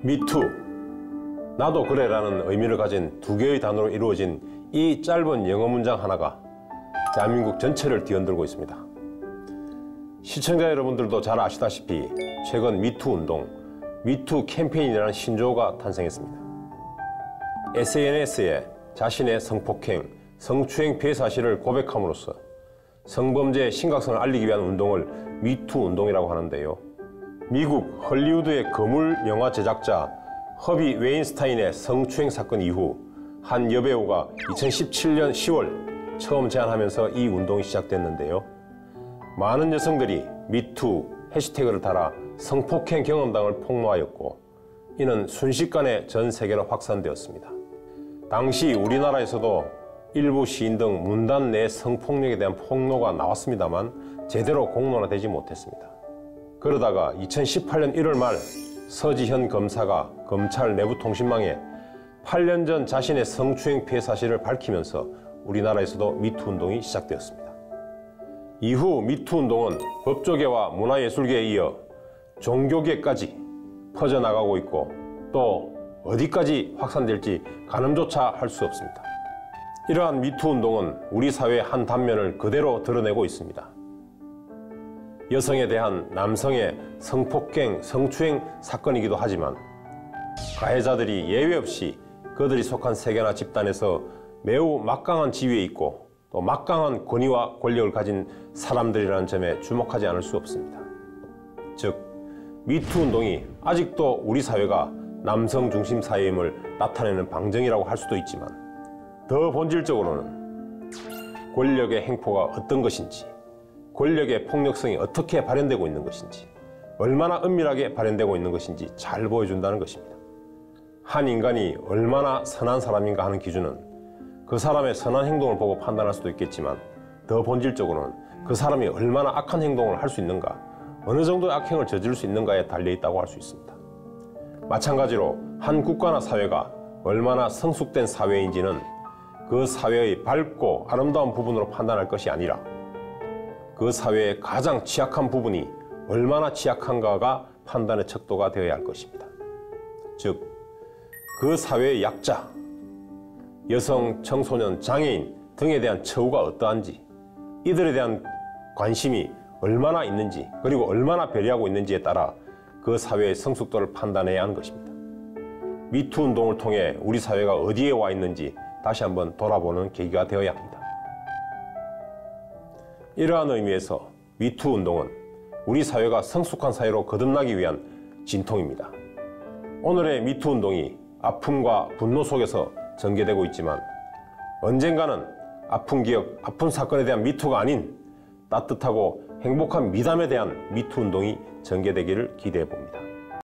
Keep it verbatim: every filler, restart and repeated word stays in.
미투, 나도 그래라는 의미를 가진 두 개의 단어로 이루어진 이 짧은 영어 문장 하나가 대한민국 전체를 뒤흔들고 있습니다. 시청자 여러분들도 잘 아시다시피 최근 미투 운동, 미투 캠페인이라는 신조어가 탄생했습니다. 에스엔에스에 자신의 성폭행, 성추행 피해 사실을 고백함으로써 성범죄의 심각성을 알리기 위한 운동을 미투 운동이라고 하는데요. 미국 헐리우드의 거물 영화 제작자 허비 웨인스타인의 성추행 사건 이후 한 여배우가 이천십칠 년 시월 처음 제안하면서 이 운동이 시작됐는데요. 많은 여성들이 미투 해시태그를 달아 성폭행 경험담을 폭로하였고 이는 순식간에 전 세계로 확산되었습니다. 당시 우리나라에서도 일부 시인 등 문단 내 성폭력에 대한 폭로가 나왔습니다만 제대로 공론화되지 못했습니다. 그러다가 이천십팔 년 일월 말 서지현 검사가 검찰 내부통신망에 팔 년 전 자신의 성추행 피해 사실을 밝히면서 우리나라에서도 미투 운동이 시작되었습니다. 이후 미투 운동은 법조계와 문화예술계에 이어 종교계까지 퍼져나가고 있고 또 어디까지 확산될지 가늠조차 할 수 없습니다. 이러한 미투 운동은 우리 사회의 한 단면을 그대로 드러내고 있습니다. 여성에 대한 남성의 성폭행, 성추행 사건이기도 하지만 가해자들이 예외 없이 그들이 속한 세계나 집단에서 매우 막강한 지위에 있고 또 막강한 권위와 권력을 가진 사람들이라는 점에 주목하지 않을 수 없습니다. 즉, 미투 운동이 아직도 우리 사회가 남성 중심 사회임을 나타내는 방증이라고 할 수도 있지만 더 본질적으로는 권력의 행포가 어떤 것인지, 권력의 폭력성이 어떻게 발현되고 있는 것인지, 얼마나 은밀하게 발현되고 있는 것인지 잘 보여준다는 것입니다. 한 인간이 얼마나 선한 사람인가 하는 기준은 그 사람의 선한 행동을 보고 판단할 수도 있겠지만 더 본질적으로는 그 사람이 얼마나 악한 행동을 할 수 있는가, 어느 정도의 악행을 저지를 수 있는가에 달려있다고 할 수 있습니다. 마찬가지로 한 국가나 사회가 얼마나 성숙된 사회인지는 그 사회의 밝고 아름다운 부분으로 판단할 것이 아니라 그 사회의 가장 취약한 부분이 얼마나 취약한가가 판단의 척도가 되어야 할 것입니다. 즉, 그 사회의 약자, 여성, 청소년, 장애인 등에 대한 처우가 어떠한지, 이들에 대한 관심이 얼마나 있는지, 그리고 얼마나 배려하고 있는지에 따라 그 사회의 성숙도를 판단해야 하는 것입니다. 미투 운동을 통해 우리 사회가 어디에 와 있는지 다시 한번 돌아보는 계기가 되어야 합니다. 이러한 의미에서 미투 운동은 우리 사회가 성숙한 사회로 거듭나기 위한 진통입니다. 오늘의 미투 운동이 아픔과 분노 속에서 전개되고 있지만 언젠가는 아픈 기억, 아픈 사건에 대한 미투가 아닌 따뜻하고 행복한 미담에 대한 미투 운동이 전개되기를 기대해 봅니다.